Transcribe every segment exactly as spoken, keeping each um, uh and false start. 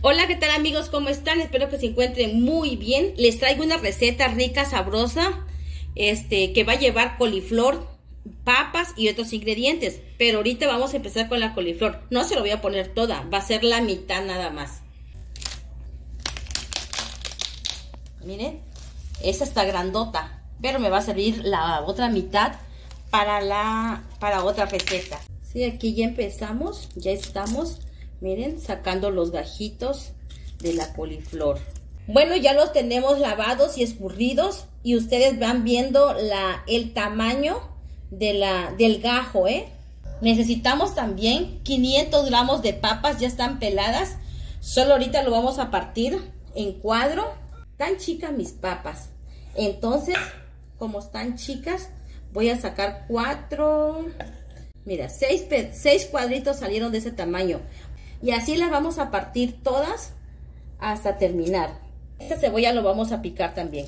Hola, ¿qué tal amigos? ¿Cómo están? Espero que se encuentren muy bien. Les traigo una receta rica, sabrosa, este, que va a llevar coliflor, papas y otros ingredientes. Pero ahorita vamos a empezar con la coliflor. No se lo voy a poner toda, va a ser la mitad nada más. Miren, esa está grandota, pero me va a servir la otra mitad para, la, para otra receta. Sí, aquí ya empezamos, ya estamos. Miren, sacando los gajitos de la coliflor. Bueno, ya los tenemos lavados y escurridos. Y ustedes van viendo la, el tamaño de la, del gajo, ¿eh? Necesitamos también quinientos gramos de papas, ya están peladas. Solo ahorita lo vamos a partir en cuadro. Tan chicas mis papas. Entonces, como están chicas, voy a sacar cuatro... Mira, seis, seis cuadritos salieron de ese tamaño. Y así las vamos a partir todas hasta terminar. Esta cebolla lo vamos a picar también.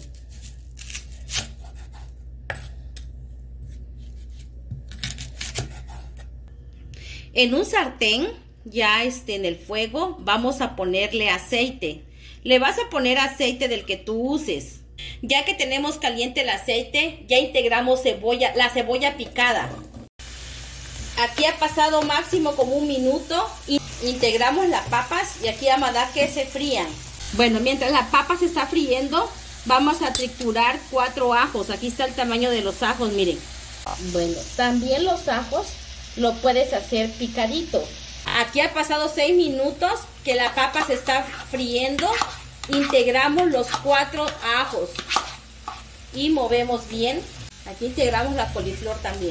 En un sartén, ya este, en el fuego, vamos a ponerle aceite. Le vas a poner aceite del que tú uses. Ya que tenemos caliente el aceite, ya integramos cebolla, la cebolla picada. Aquí ha pasado máximo como un minuto y integramos las papas y aquí vamos a dar que se frían. Bueno, mientras la papa se está friendo, vamos a triturar cuatro ajos. Aquí está el tamaño de los ajos, miren. Bueno, también los ajos lo puedes hacer picadito. Aquí ha pasado seis minutos que la papa se está friendo. Integramos los cuatro ajos y movemos bien. Aquí integramos la coliflor también.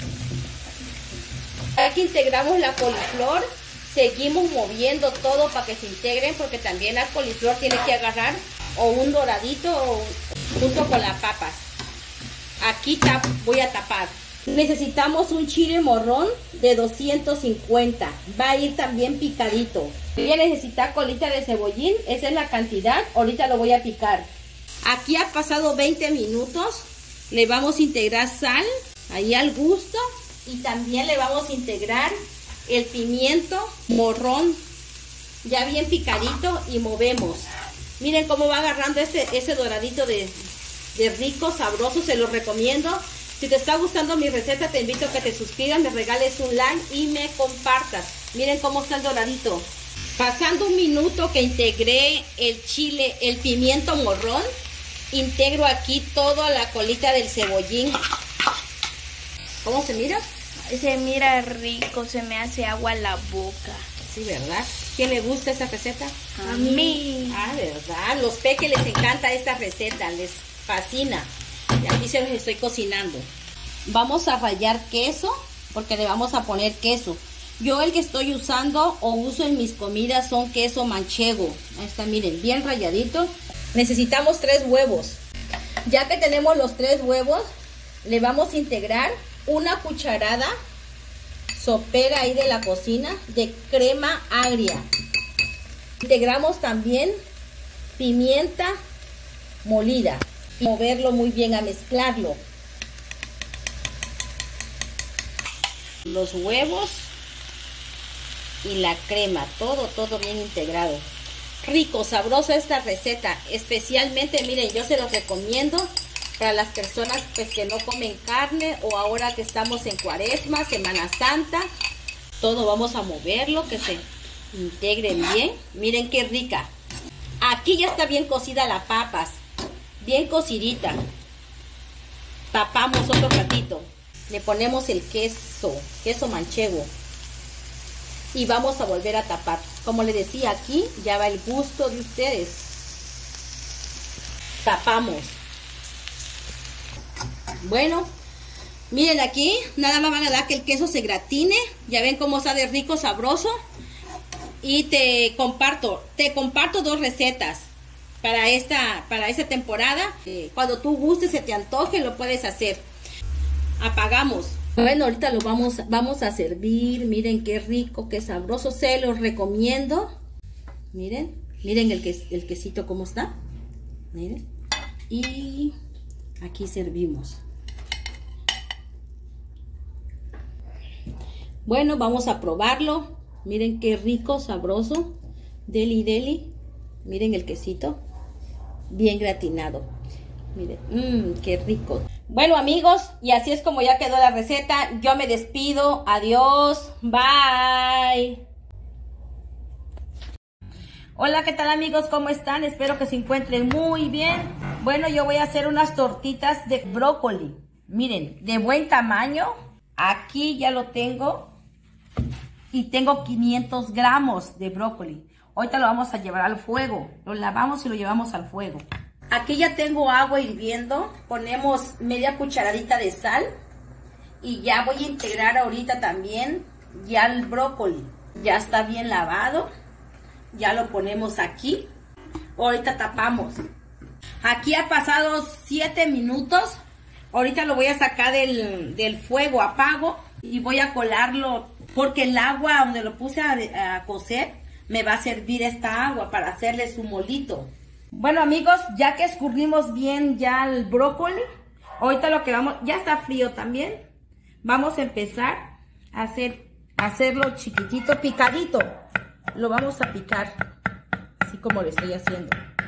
Aquí integramos la coliflor, seguimos moviendo todo para que se integren porque también la coliflor tiene que agarrar o un doradito o junto con las papas. Aquí voy a tapar. Necesitamos un chile morrón de doscientos cincuenta, va a ir también picadito. Voy a necesitar colita de cebollín, esa es la cantidad, ahorita lo voy a picar. Aquí ha pasado veinte minutos, le vamos a integrar sal, ahí al gusto. Y también le vamos a integrar el pimiento morrón, ya bien picadito, y movemos. Miren cómo va agarrando ese, ese doradito de, de rico, sabroso, se los recomiendo. Si te está gustando mi receta, te invito a que te suscribas, me regales un like y me compartas. Miren cómo está el doradito. Pasando un minuto que integré el chile, el pimiento morrón, integro aquí toda la colita del cebollín. ¿Cómo se mira? Se mira rico, se me hace agua a la boca. Sí, ¿verdad? ¿Quién le gusta esa receta? A mí. Ah, ¿verdad? Los peques les encanta esta receta, les fascina. Y aquí se los estoy cocinando. Vamos a rallar queso, porque le vamos a poner queso. Yo el que estoy usando o uso en mis comidas son queso manchego. Ahí está, miren, bien ralladito. Necesitamos tres huevos. Ya que tenemos los tres huevos, le vamos a integrar una cucharada sopera ahí de la cocina de crema agria. Integramos también pimienta molida y moverlo muy bien, a mezclarlo. Los huevos y la crema, todo, todo bien integrado. Rico, sabrosa esta receta, especialmente, miren, yo se los recomiendo para las personas pues que no comen carne o ahora que estamos en Cuaresma, Semana Santa. Todo vamos a moverlo, que se integren bien. Miren qué rica. Aquí ya está bien cocida las papas, bien cocidita. Tapamos otro ratito. Le ponemos el queso, queso manchego. Y vamos a volver a tapar. Como les decía, aquí ya va el gusto de ustedes. Tapamos. Bueno, miren aquí, nada más van a dar que el queso se gratine. Ya ven cómo sabe rico, sabroso. Y te comparto, te comparto dos recetas para esta, para esta temporada. Eh, cuando tú gustes, se te antoje, lo puedes hacer. Apagamos. Bueno, ahorita lo vamos, vamos a servir. Miren qué rico, qué sabroso. Se los recomiendo. Miren, miren el, que, el quesito cómo está. Miren. Y aquí servimos. Bueno, vamos a probarlo. Miren qué rico, sabroso. Deli deli. Miren el quesito. Bien gratinado. Miren, mmm, qué rico. Bueno amigos, y así es como ya quedó la receta. Yo me despido. Adiós. Bye. Hola, ¿qué tal amigos? ¿Cómo están? Espero que se encuentren muy bien. Bueno, yo voy a hacer unas tortitas de brócoli. Miren, de buen tamaño. Aquí ya lo tengo. Y tengo quinientos gramos de brócoli. Ahorita lo vamos a llevar al fuego. Lo lavamos y lo llevamos al fuego. Aquí ya tengo agua hirviendo. Ponemos media cucharadita de sal. Y ya voy a integrar ahorita también ya el brócoli. Ya está bien lavado. Ya lo ponemos aquí. Ahorita tapamos. Aquí ha pasado siete minutos. Ahorita lo voy a sacar del, del fuego, apago. Y voy a colarlo. Porque el agua donde lo puse a, a cocer me va a servir esta agua para hacerle su molito. Bueno amigos, ya que escurrimos bien ya el brócoli. Ahorita lo que vamos, ya está frío también. Vamos a empezar a hacer, a hacerlo chiquitito, picadito. Lo vamos a picar, así como lo estoy haciendo.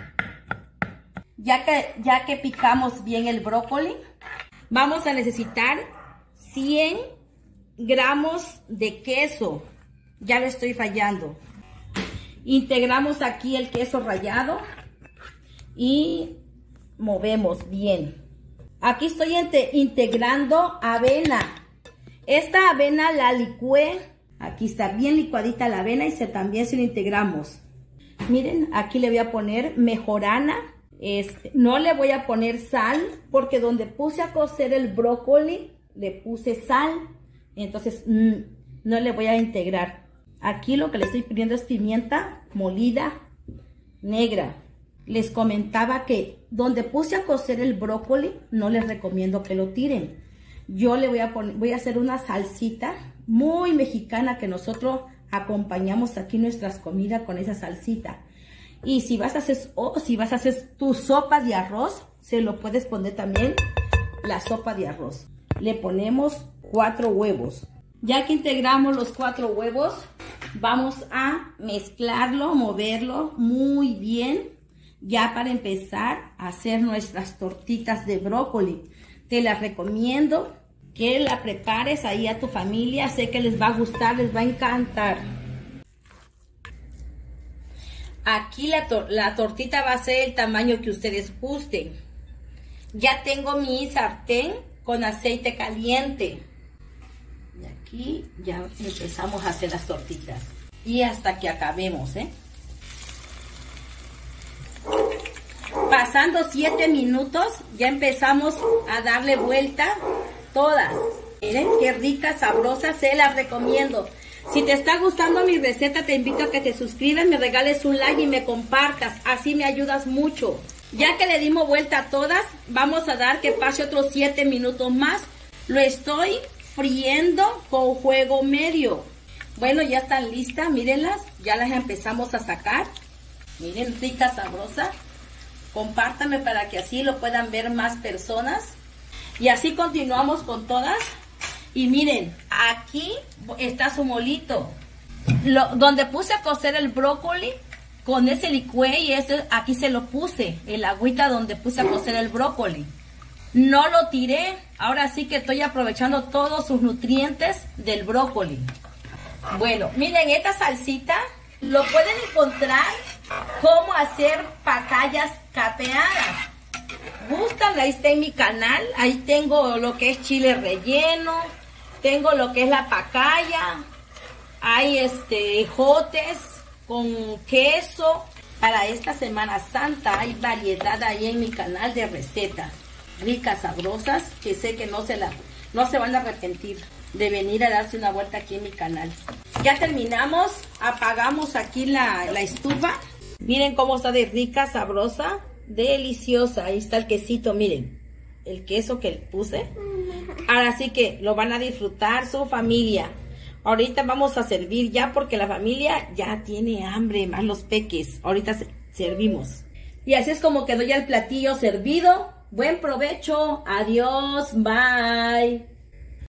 Ya que, ya que picamos bien el brócoli, vamos a necesitar cien gramos de queso. Ya lo estoy rallando. Integramos aquí el queso rallado y movemos bien. Aquí estoy integrando avena. Esta avena la licué. Aquí está bien licuadita la avena y se, también se lo integramos. Miren, aquí le voy a poner mejorana. Este, no le voy a poner sal porque donde puse a cocer el brócoli le puse sal. Entonces mmm, no le voy a integrar. Aquí lo que le estoy pidiendo es pimienta molida negra. Les comentaba que donde puse a cocer el brócoli no les recomiendo que lo tiren. Yo le voy a poner, voy a hacer una salsita muy mexicana que nosotros acompañamos aquí nuestras comidas con esa salsita. Y si vas a hacer, oh, si vas a hacer tu sopa de arroz, se lo puedes poner también la sopa de arroz. Le ponemos cuatro huevos. Ya que integramos los cuatro huevos, vamos a mezclarlo, moverlo muy bien. Ya para empezar a hacer nuestras tortitas de brócoli. Te las recomiendo que la prepares ahí a tu familia. Sé que les va a gustar, les va a encantar. Aquí la, tor la tortita va a ser el tamaño que ustedes gusten. Ya tengo mi sartén con aceite caliente. Y aquí ya empezamos a hacer las tortitas. Y hasta que acabemos, ¿eh? Pasando siete minutos, ya empezamos a darle vuelta todas. Miren qué rica, sabrosa, se las recomiendo. Si te está gustando mi receta, te invito a que te suscribas, me regales un like y me compartas. Así me ayudas mucho. Ya que le dimos vuelta a todas, vamos a dar que pase otros siete minutos más. Lo estoy friendo con fuego medio. Bueno, ya están listas, mírenlas. Ya las empezamos a sacar. Miren, rica, sabrosa. Compártame para que así lo puedan ver más personas. Y así continuamos con todas. Y miren, aquí está su molito. Lo, donde puse a cocer el brócoli, con ese licué y ese, aquí se lo puse. El agüita donde puse a cocer el brócoli. No lo tiré. Ahora sí que estoy aprovechando todos sus nutrientes del brócoli. Bueno, miren esta salsita. Lo pueden encontrar cómo hacer pacayas capeadas. Gustan, ahí está en mi canal. Ahí tengo lo que es chile relleno, tengo lo que es la pacaya, hay este ejotes con queso. Para esta Semana Santa hay variedad ahí en mi canal de recetas ricas, sabrosas, que sé que no se la no se van a arrepentir de venir a darse una vuelta aquí en mi canal. Ya terminamos, apagamos aquí la, la estufa. Miren cómo está de rica, sabrosa, deliciosa. Ahí está el quesito, miren, el queso que le puse. Ahora sí que lo van a disfrutar su familia. Ahorita vamos a servir ya porque la familia ya tiene hambre, más los peques. Ahorita servimos. Y así es como quedó ya el platillo servido. Buen provecho. Adiós. Bye.